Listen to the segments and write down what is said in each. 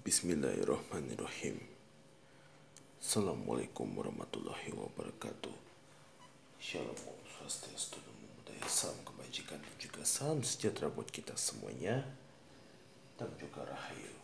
Bismillahirrahmanirrahim. Assalamualaikum warahmatullahi wabarakatuh. Shalom, Om Swastiastu, Namo Buddhaya, salam kebajikan dan juga salam sejahtera buat kita semuanya dan juga rahayu.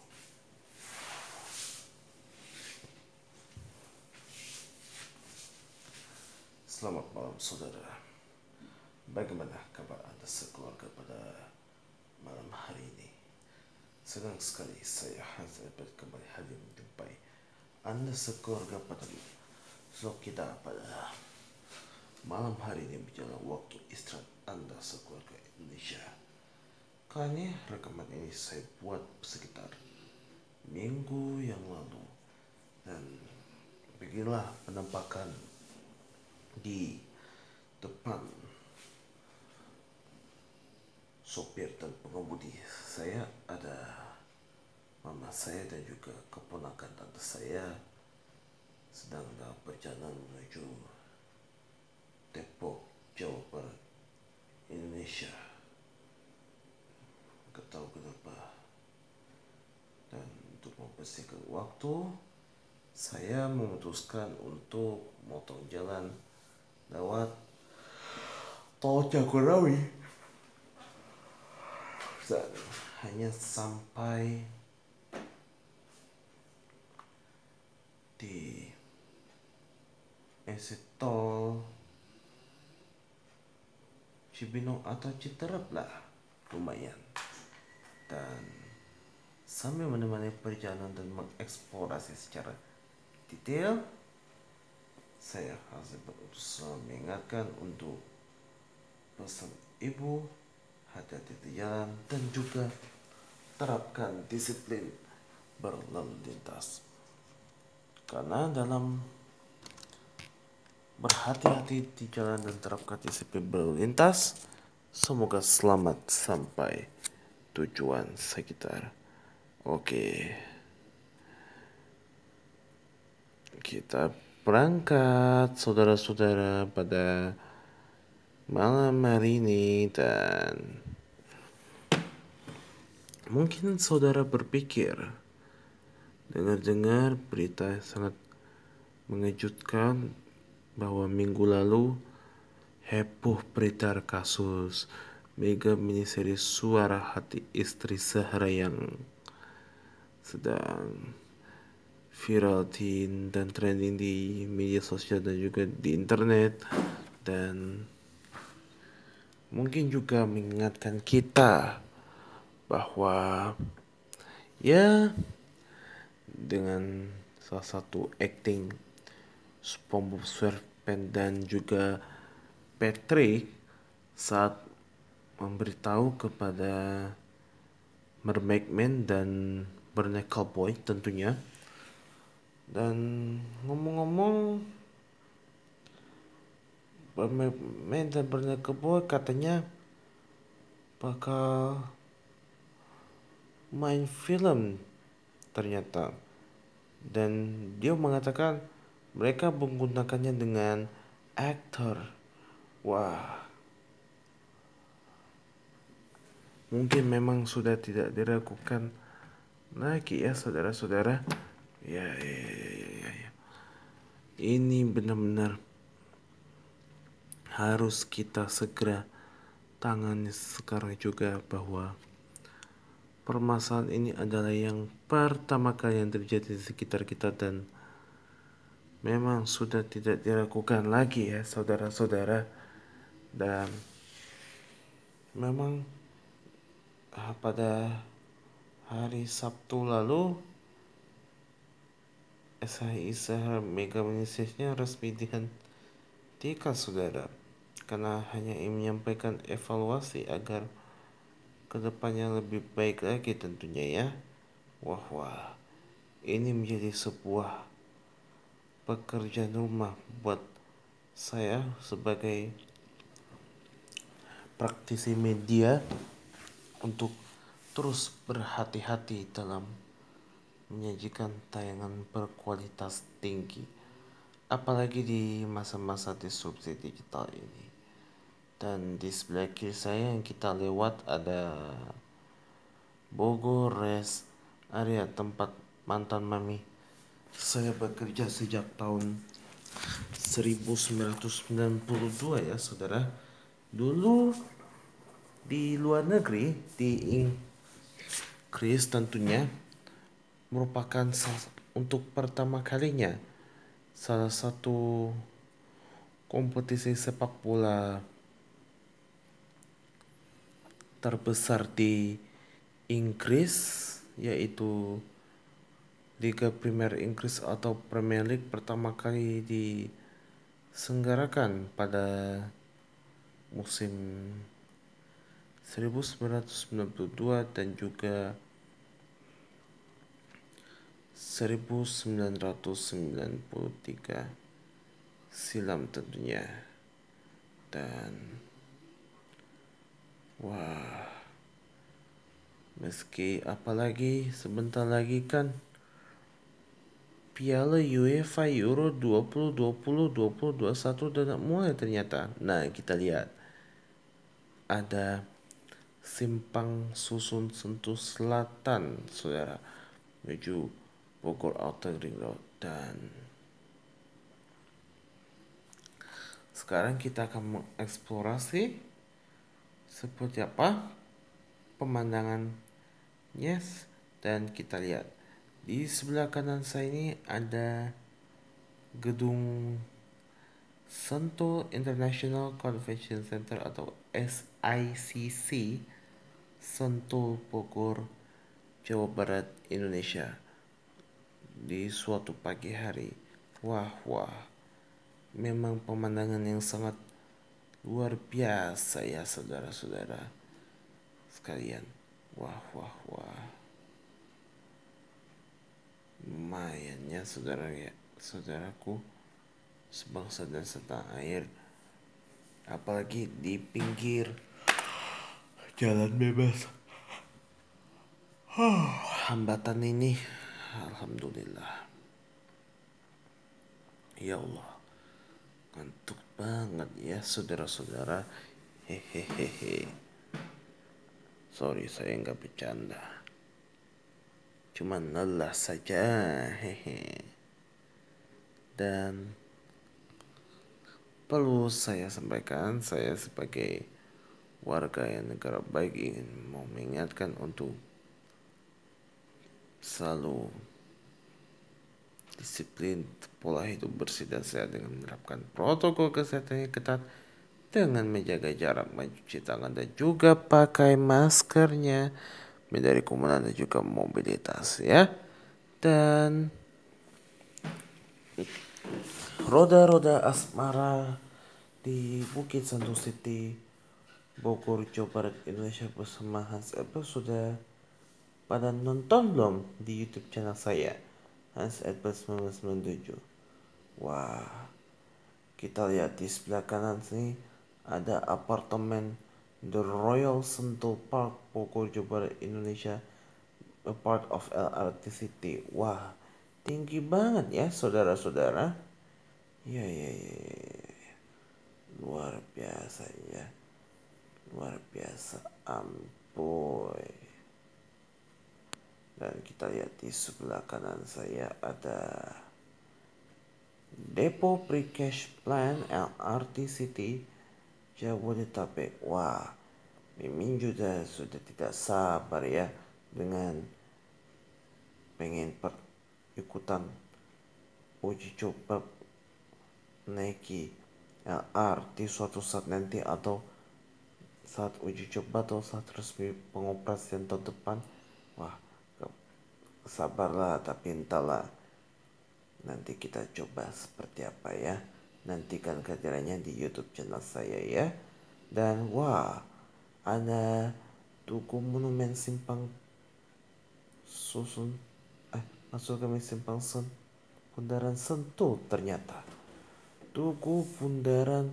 Selamat malam saudara. Bagaimana kabar Anda sekeluarga pada malam hari ini? Senang sekali saya dapat kembali hadir menjumpai Anda sekeluarga pada vlog kita pada malam hari ini menjelang waktu istirahat Anda sekeluarga Indonesia. Kali ini rekaman ini saya buat sekitar minggu yang lalu dan beginilah penampakan di depan sopir dan pengemudi. Saya ada mama saya dan juga keponakan tante saya sedang dalam perjalanan menuju Depok, Jawa Barat, Indonesia. Gak tahu kenapa. Dan untuk mempersingkat waktu, saya memutuskan untuk motong jalan lewat tol Jagorawi. Dan hanya sampai di exit tol Cibinong atau Citerap lah, lumayan. Dan sambil menemani perjalanan dan mengeksplorasi secara detail, saya harus berusaha mengingatkan untuk pesan ibu, hati-hati di jalan dan juga terapkan disiplin berlalu lintas. Karena dalam berhati-hati di jalan dan terapkan disiplin berlalu lintas, semoga selamat sampai tujuan sekitar. Oke, kita berangkat saudara-saudara pada malam hari ini. Dan mungkin saudara berpikir dengar-dengar berita sangat mengejutkan bahwa minggu lalu heboh beredar kasus mega miniseri Suara Hati Istri Zahra yang sedang viral dan trending di media sosial dan juga di internet, dan mungkin juga mengingatkan kita bahwa ya dengan salah satu acting SpongeBob SquarePants dan juga Patrick saat memberitahu kepada Mermaid Man dan Barnacle Boy tentunya. Dan ngomong-ngomong, Mermaid Man dan Barnacle Boy katanya bakal main film ternyata, dan dia mengatakan mereka menggunakannya dengan aktor. Wah, mungkin memang sudah tidak diragukan lagi ya saudara-saudara. Ya. Ini benar-benar harus kita segera tangani sekarang juga, bahwa permasalahan ini adalah yang pertama kali yang terjadi di sekitar kita dan memang sudah tidak diragukan lagi ya saudara-saudara. Dan memang pada hari Sabtu lalu SHI Zahra mega miniserinya resmi dihentikan saudara, karena hanya ingin menyampaikan evaluasi agar kedepannya lebih baik lagi tentunya ya. Wah, ini menjadi sebuah pekerjaan rumah buat saya sebagai praktisi media untuk terus berhati-hati dalam menyajikan tayangan berkualitas tinggi, apalagi di masa-masa disrupsi digital ini. Dan di sebelah kiri saya yang kita lewat ada Bogor Rest Area, tempat mantan mami. Saya bekerja sejak tahun 1992 ya saudara. Dulu di luar negeri, di Inggris tentunya, merupakan untuk pertama kalinya salah satu kompetisi sepak bola terbesar di Inggris, yaitu Liga Premier Inggris atau Premier League pertama kali diselenggarakan pada musim 1992 dan juga 1993 silam tentunya. Dan wah, meski apalagi sebentar lagi kan Piala UEFA Euro 2020-2021 udah mulai ternyata. Nah, kita lihat ada Simpang Susun Sentul Selatan, saudara, menuju Bogor Outer Ring Road. Dan sekarang kita akan mengeksplorasi seperti apa pemandangan. Yes, dan kita lihat di sebelah kanan saya ini ada gedung Sentul International Convention Center atau SICC, Sentul Bogor, Jawa Barat, Indonesia. Di suatu pagi hari, wah, memang pemandangan yang sangat luar biasa ya saudara-saudara sekalian. Wah, lumayan ya saudaraku sebangsa dan setanah air, apalagi di pinggir jalan bebas. Hambatan ini, alhamdulillah. Ya Allah, ngantuk banget ya saudara-saudara. Hehehe. Sorry, saya nggak bercanda. Cuman lelah saja. Hehe. Dan perlu saya sampaikan, saya sebagai warga yang negara baik ingin mengingatkan untuk selalu disiplin pola hidup bersih dan sehat dengan menerapkan protokol kesehatan yang ketat dengan menjaga jarak, mencuci tangan dan juga pakai maskernya, menghindari kerumunan dan juga mobilitas ya. Dan roda-roda asmara di Bukit Santu City, Bogor, Jawa Barat, Indonesia bersama Hans Edberg sudah pada nonton belum di YouTube channel saya, Hans Edberg 1997. Wah, kita lihat di sebelah kanan sini ada apartemen The Royal Sentul Park, Bogor, Jawa Barat, Indonesia, a part of LRT City. Wah, tinggi banget ya saudara-saudara. Ya. Luar biasa ya. Luar biasa, amboy. Dan kita lihat di sebelah kanan saya ada Depo Pre-Cash Plan LRT City Jabodetabek. Wah, Mimin juga sudah tidak sabar ya dengan pengen ikutan uji coba naiki LRT suatu saat nanti, atau saat uji coba atau saat resmi pengoperasian tahun depan. Wah, sabarlah, tapi entahlah nanti kita coba seperti apa ya. Nantikan kehadirannya di YouTube channel saya ya. Dan wah, ada Tugu Monumen Simpang Susun, maksud kami Simpang Bundaran Sentul ternyata. Tugu Bundaran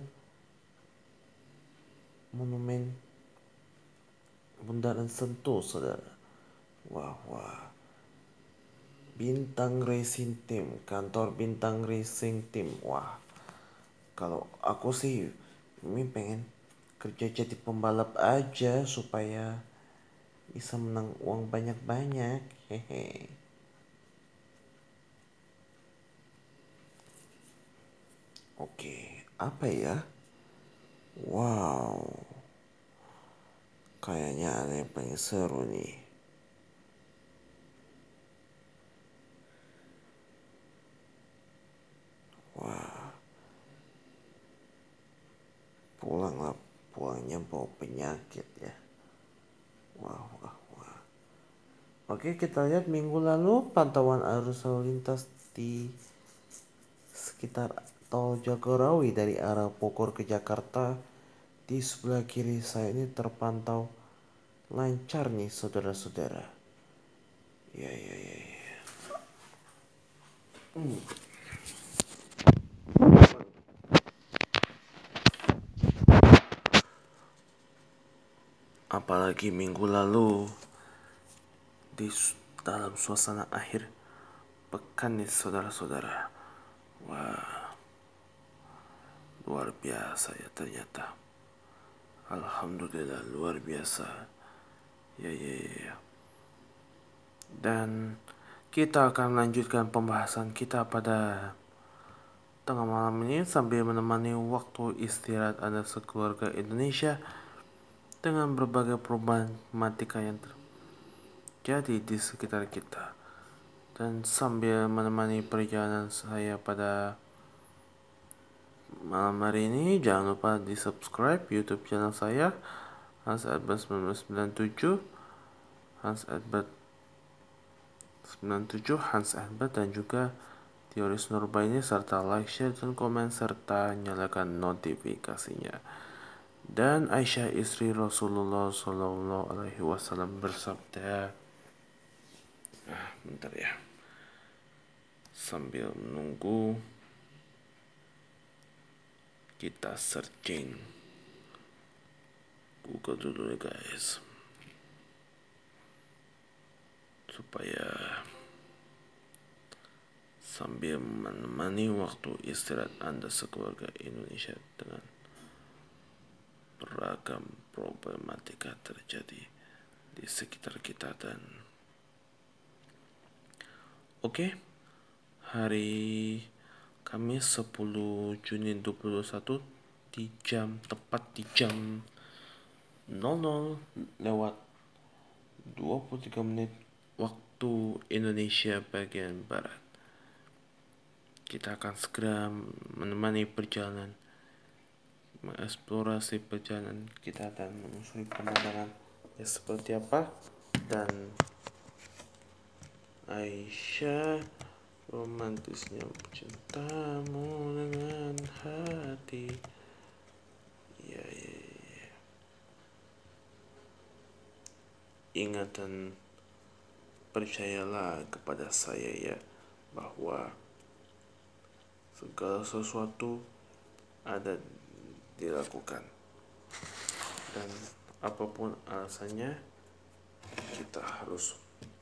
Monumen Bundaran Sentul, saudara. Wah. Bintang Racing Team, kantor Bintang Racing Team. Wah, kalau aku sih ini pengen kerja jadi pembalap aja supaya bisa menang uang banyak-banyak. Hehe. Oke, apa ya? Wow, kayaknya ada yang paling seru nih. Wah, pulanglah, pulangnya bawa penyakit ya. Wah, wah, wah. Oke, kita lihat minggu lalu pantauan arus lalu lintas di sekitar tol Jagorawi dari arah Bogor ke Jakarta. Di sebelah kiri saya ini terpantau lancar nih saudara-saudara. Ya, ya, ya, ya. Apalagi minggu lalu di dalam suasana akhir pekan nih saudara-saudara. Wah, luar biasa ya ternyata. Alhamdulillah luar biasa. Ya, ya, ya, ya. Dan kita akan melanjutkan pembahasan kita pada tengah malam ini sambil menemani waktu istirahat Anda sekeluarga Indonesia dengan berbagai problematika yang terjadi di sekitar kita. Dan sambil menemani perjalanan saya pada malam hari ini, jangan lupa di subscribe YouTube channel saya Hans Edbert 1997, Hans Edbert 97, Hans Edbert, dan juga Teoris Nurbaini, serta like, share, dan komen, serta nyalakan notifikasinya. Dan Aisyah istri Rasulullah Shallallahu Alaihi Wasallam bersabda, bentar ya, sambil menunggu kita searching Google dulu ya guys, supaya sambil menemani waktu istirahat Anda sekeluarga Indonesia dengan beragam problematika terjadi di sekitar kita. Dan oke, hari Kamis 10 Juni 2021 tepat di jam 00 lewat 23 menit waktu Indonesia bagian Barat. Kita akan segera menemani perjalanan, mengeksplorasi perjalanan kita dan menelusuri pemandangan ya seperti apa. Dan Aisyah, romantisnya cintamu dengan hati. Ya, ya, ya. Ingat dan percayalah kepada saya ya, bahwa segala sesuatu ada dilakukan, dan apapun alasannya kita harus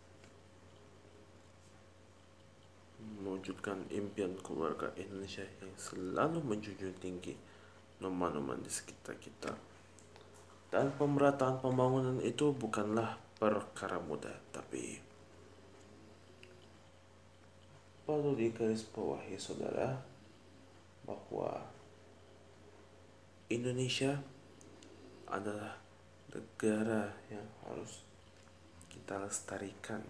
mewujudkan impian keluarga Indonesia yang selalu menjunjung tinggi norma-norma di sekitar kita. Dan pemerataan pembangunan itu bukanlah perkara mudah, tapi perlu digarisbawahi saudara, bahwa Indonesia adalah negara yang harus kita lestarikan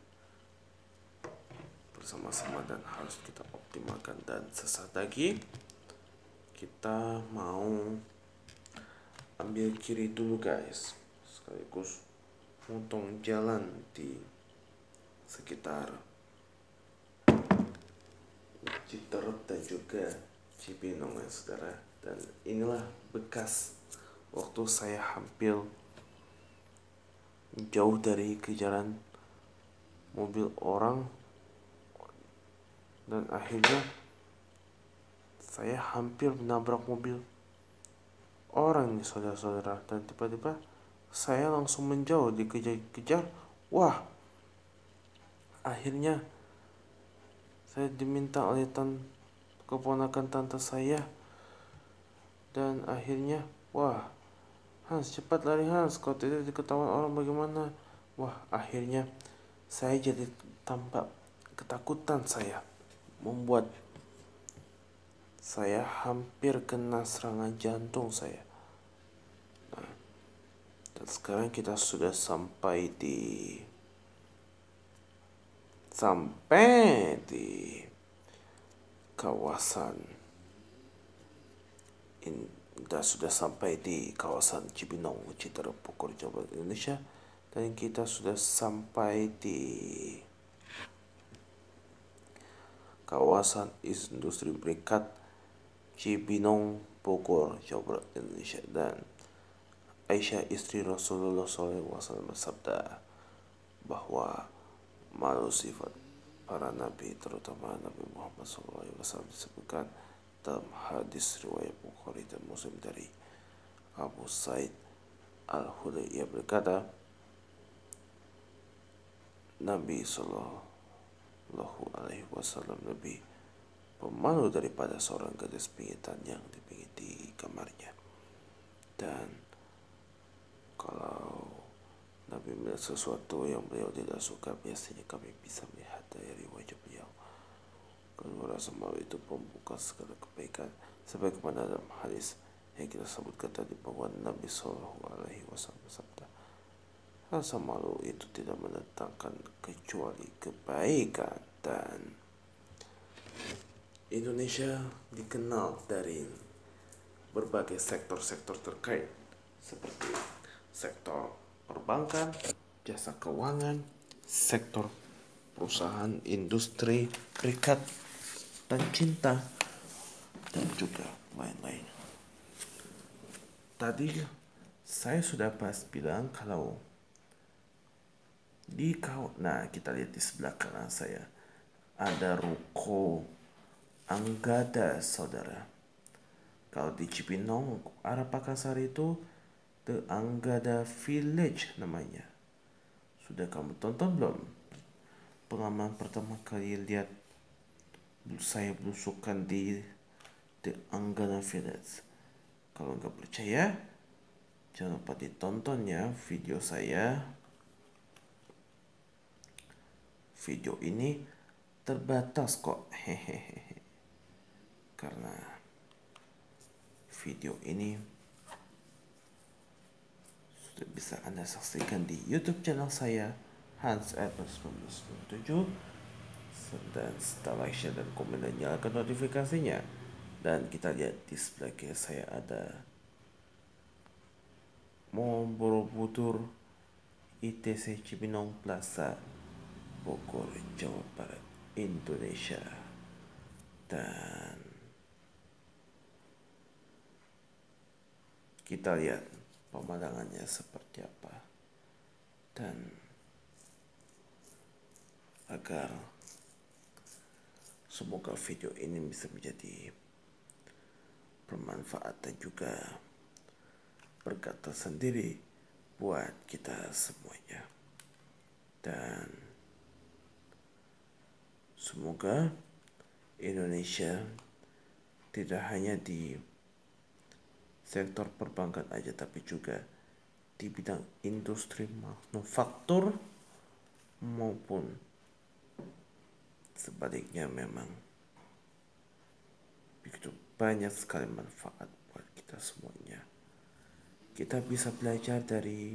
bersama-sama dan harus kita optimalkan. Dan sesaat lagi kita mau ambil kiri dulu guys, sekaligus potong jalan di sekitar Citerep dan juga Cibinong ya saudara. Dan inilah bekas waktu saya hampir jauh dari kejaran mobil orang, dan akhirnya saya hampir menabrak mobil orang nih saudara-saudara. Dan tiba-tiba saya langsung menjauh, dikejar-kejar. Wah, akhirnya saya diminta oleh keponakan tante saya, dan akhirnya wah, Hans cepat lari Hans, kalau tidak diketahui orang bagaimana. Wah, akhirnya saya jadi tampak ketakutan, saya membuat Saya hampir kena serangan jantung saya. Dan sekarang kita sudah sampai di kawasan kita sudah sampai di kawasan Cibinong, Citara Bogor, Jawa Barat, Indonesia, dan kita sudah sampai di kawasan industri berikat Cibinong, Bogor, Jawa Barat, Indonesia. Dan Aisyah istri Rasulullah SAW bersabda bahwa malu sifat para nabi, terutama Nabi Muhammad SAW, disebutkan dalam hadis riwayat Bukhari dan Muslim dari Abu Sa'id Al-Khudri. Ia berkata, Nabi Sallallahu Alaihi Wasallam lebih pemalu daripada seorang gadis pingitan yang dipingiti kamarnya. Dan kalau Nabi melihat sesuatu yang beliau tidak suka, biasanya kami bisa melihat dari wajah beliau. Kedua rasa malu itu pembuka segala kebaikan, sebagaimana dalam hadis yang kita sebutkan tadi bahwa Nabi Shallallahu Alaihi Wasallam bersabda, rasa malu itu tidak mendatangkan kecuali kebaikan. Dan Indonesia dikenal dari berbagai sektor-sektor terkait seperti sektor perbankan, jasa keuangan, sektor perusahaan industri berikat dan cinta, dan juga lain-lain. Tadi saya sudah pas bilang kalau kita lihat di sebelah kanan saya ada ruko Anggada, saudara. Kalau di Cibinong, arah Pakansari itu The Anggada Village namanya. Sudah kamu tonton belum? Pengalaman pertama kali lihat saya belusukan di The Anggada Village. Kalau nggak percaya, jangan lupa ditonton ya video saya. Video ini terbatas kok, hehehe. Karena video ini sudah bisa Anda saksikan di YouTube channel saya, Hans Evans 1997. Dan setelah like, share, dan komen, dan nyalakan notifikasinya. Dan kita lihat di sebelah kiri saya ada Mall Borobudur ITC Cibinong Plaza, Bogor, Jawa Barat, Indonesia. Dan kita lihat pemandangannya seperti apa. Dan agar semoga video ini bisa menjadi bermanfaat dan juga berkat tersendiri buat kita semuanya. Dan semoga Indonesia tidak hanya di sektor perbankan aja, tapi juga di bidang industri manufaktur maupun sebaliknya, memang begitu banyak sekali manfaat buat kita semuanya. Kita bisa belajar dari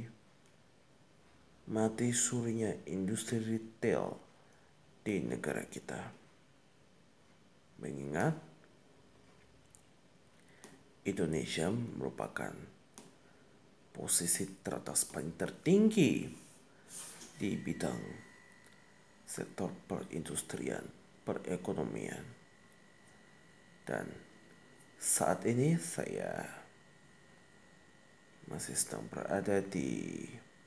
mati surinya industri retail di negara kita. Mengingat Indonesia merupakan posisi teratas paling tertinggi di bidang sektor perindustrian, perekonomian. Dan saat ini saya masih sedang berada di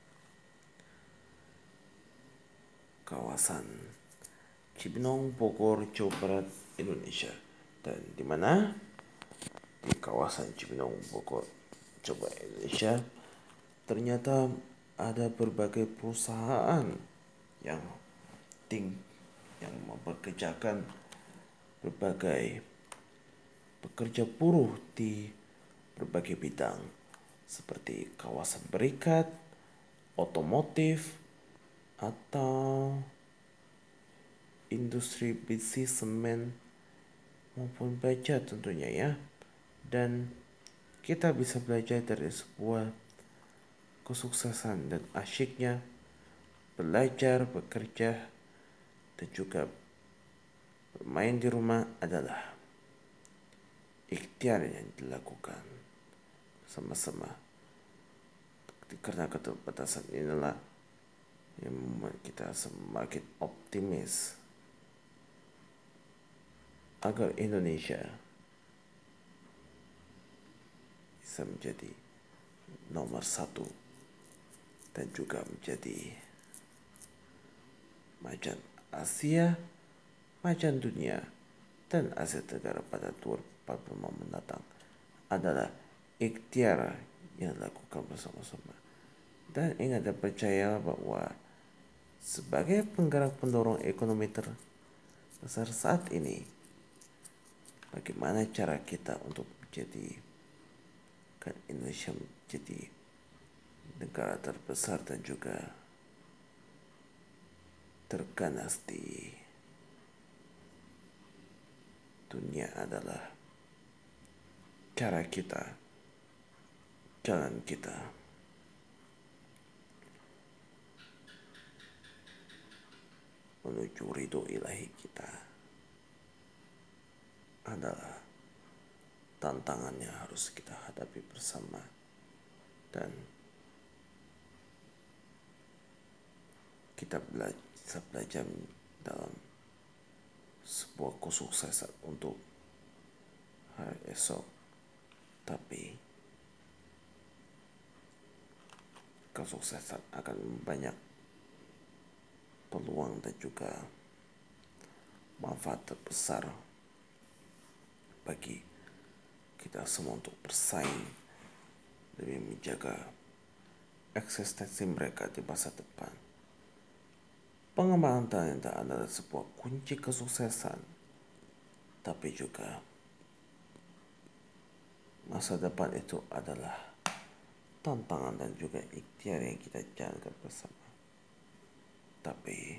kawasan Cibinong, Bogor, Jawa Barat, Indonesia. Dan di mana di kawasan Cibinong, Bogor, Jawa Barat, Indonesia, ternyata ada berbagai perusahaan yang mempekerjakan berbagai pekerja buruh di berbagai bidang seperti kawasan berikat, otomotif, atau industri besi, semen, maupun baca tentunya ya. Dan kita bisa belajar dari sebuah kesuksesan dan asyiknya belajar, bekerja, dan juga bermain di rumah adalah ikhtiar yang dilakukan sama-sama. Karena keterbatasan inilah yang membuat kita semakin optimis agar Indonesia bisa menjadi nomor satu dan juga menjadi macan Asia, macan dunia, dan Asia Tenggara pada 2045 mendatang adalah ikhtiar yang dilakukan bersama-sama. Dan ingat dan percaya bahwa sebagai penggerak pendorong ekonomi terbesar saat ini, bagaimana cara kita untuk menjadikan Indonesia menjadi negara terbesar dan juga terganas di dunia adalah cara kita, jalan kita. Menuju ridho ilahi kita adalah tantangannya harus kita hadapi bersama. Dan kita bisa belajar dalam sebuah kesuksesan untuk hari esok. Tapi kesuksesan akan banyak peluang dan juga manfaat terbesar bagi kita semua untuk bersaing demi menjaga eksistensi mereka di masa depan. Pengembangan talenta adalah sebuah kunci kesuksesan, tapi juga masa depan itu adalah tantangan dan juga ikhtiar yang kita jalankan bersama. Tapi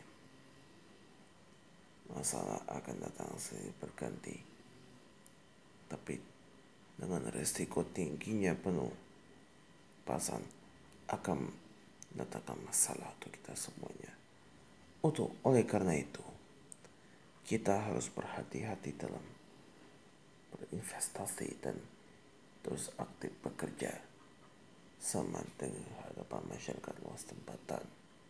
masalah akan datang silih berganti. Tapi dengan resiko tingginya penuh pasan akan mendatangkan masalah untuk kita semuanya. Oleh karena itu, kita harus berhati-hati dalam berinvestasi dan terus aktif bekerja sama dengan hadapan masyarakat luas tempatan.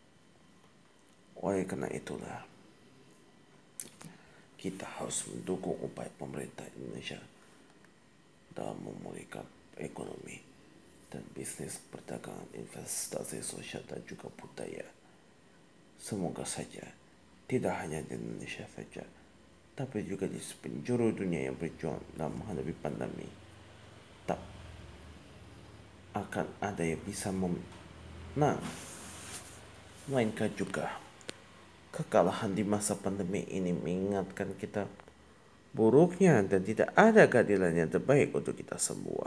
Oleh karena itulah kita harus mendukung upaya pemerintah Indonesia dalam memulihkan ekonomi dan bisnis perdagangan, investasi sosial dan juga budaya. Semoga saja tidak hanya di Indonesia saja, tapi juga di penjuru dunia yang berjuang dalam menghadapi pandemi, tak akan ada yang bisa menang, melainkan juga kekalahan di masa pandemi ini mengingatkan kita buruknya dan tidak ada keadilan yang terbaik untuk kita semua.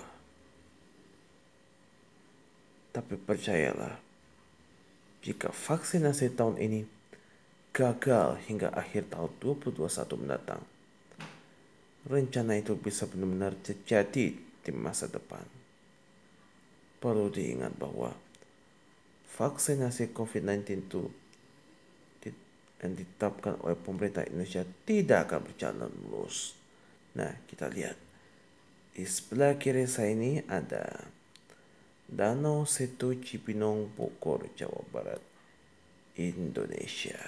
Tapi percayalah, jika vaksinasi tahun ini gagal hingga akhir tahun 2021 mendatang, rencana itu bisa benar-benar terjadi di masa depan. Perlu diingat bahwa vaksinasi COVID-19 itu yang ditetapkan oleh pemerintah Indonesia tidak akan berjalan mulus. Nah, kita lihat di sebelah kiri saya ini ada Danau Satu Cibinong, Bogor, Jawa Barat, Indonesia.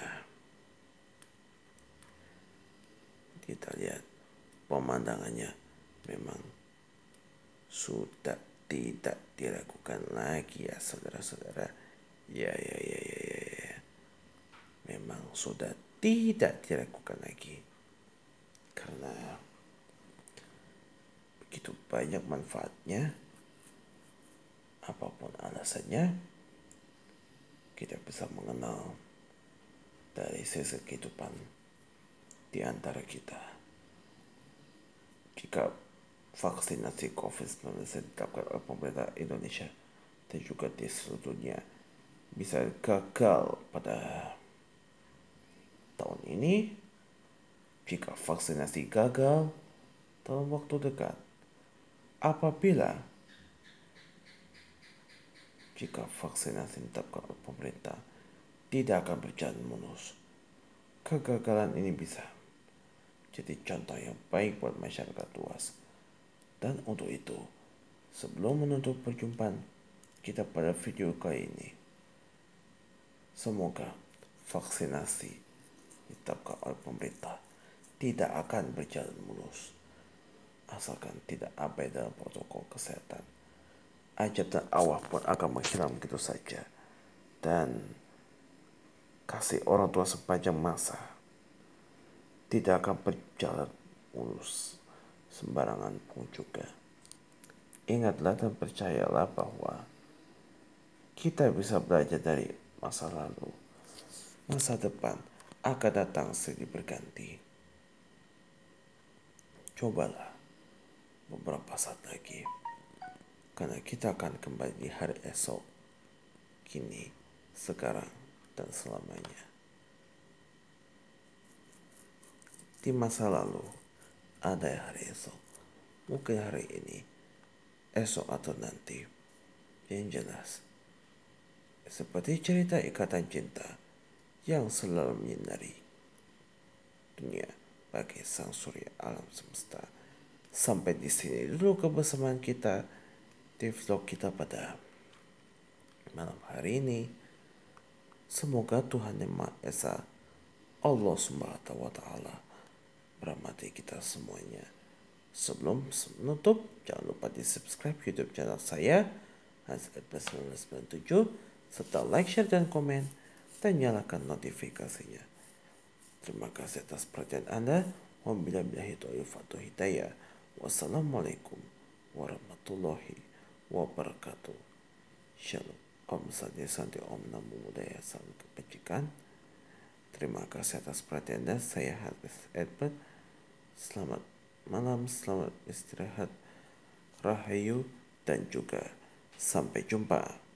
Kita lihat pemandangannya memang sudah tidak diragukan lagi ya saudara-saudara. Ya. Memang sudah tidak diragukan lagi. Karena begitu banyak manfaatnya, apapun alasannya, kita bisa mengenal dari sisi kehidupan di antara kita. Jika vaksinasi COVID-19 ditetapkan oleh pemerintah Indonesia dan juga di seluruh dunia bisa gagal pada tahun ini, jika vaksinasi gagal, dalam waktu dekat. Apabila jika vaksinasi ditetapkan oleh pemerintah tidak akan berjalan mulus, kegagalan ini bisa jadi contoh yang baik buat masyarakat luas. Dan untuk itu, sebelum menutup perjumpaan kita pada video kali ini, semoga vaksinasi ditetapkan oleh pemerintah tidak akan berjalan mulus, asalkan tidak abai dalam protokol kesehatan. Ajab dan awah pun akan menghilang begitu saja, dan kasih orang tua sepanjang masa tidak akan berjalan mulus sembarangan pun juga. Ingatlah dan percayalah bahwa kita bisa belajar dari masa lalu. Masa depan akan datang silih berganti. Cobalah beberapa saat lagi, karena kita akan kembali di hari esok, kini, sekarang, dan selamanya. Di masa lalu ada hari esok, mungkin hari ini, esok atau nanti. Yang jelas, seperti cerita ikatan cinta yang selalu menyinari dunia bagi sang surya alam semesta. Sampai di sini dulu kebersamaan kita di vlog kita pada malam hari ini. Semoga Tuhan Yang Maha Esa, Allah Subhanahu wa Ta'ala, merahmati kita semuanya. Sebelum menutup, jangan lupa di subscribe YouTube channel saya Hans@1997, serta like, share, dan komen, dan nyalakan notifikasinya. Terima kasih atas perhatian Anda. Wabillahi taufiq wal hidayah. Wassalamualaikum warahmatullahi wabarakatuh. Shalom. Om Santi Santi Om Namo Buddhaya Salam Kebajikan. Terima kasih atas perhatian Anda. Saya Hafiz Edward. Selamat malam, selamat istirahat, rahayu, dan juga sampai jumpa.